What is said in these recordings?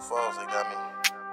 foes, they got me.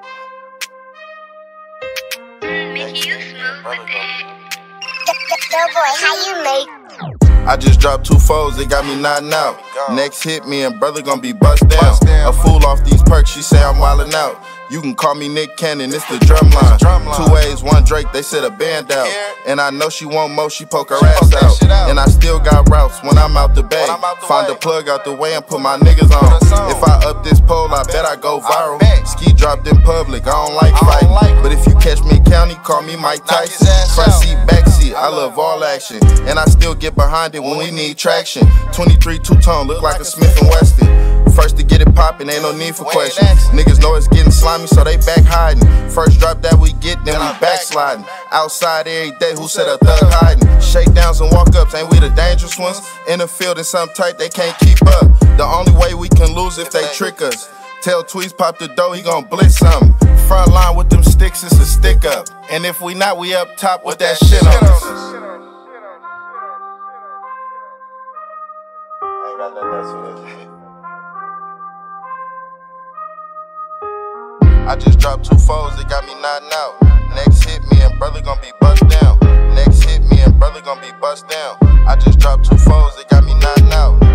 Make you smooth with it. Yo, boy, how you make? I just dropped 2 foes, they got me nodding out. Next hit, me and brother gon' be bust down. A fool off these perks, she say I'm wildin' out. You can call me Nick Cannon, it's the drum line. 2 A's, 1 Drake, they set a band out. And I know she want more, she poke her ass out. And I still got routes when I'm out the bay. Find the plug out the way and put my niggas on. If I up this pole, I bet I go viral. Ski dropped in public, I don't like fighting. But if you catch me in county, call me Mike Tyson. Front seat, back seat, I love all action. And I still get behind it when we need traction. 23 two-tone, look like a Smith & Wesson. First to get it poppin', ain't no need for questions. Niggas know it's getting slimy, so they back hiding. First drop that we get, then we backsliding. Outside every day, who said a thug hiding? Shakedowns and walk-ups, ain't we the dangerous ones? In the field and something tight, they can't keep up. The only way we can lose if they trick us. Tell Tweez pop the dough, he gon' blitz something. Front line with them sticks, it's a stick up. And if we not, we up top with that shit on us. I ain't got nothing else for this. I just dropped 2 foes, they got me nodding out. Next hit, me and brother gon' be bust down. Next hit, me and brother gon' be bust down. I just dropped 2 foes, they got me nodding out.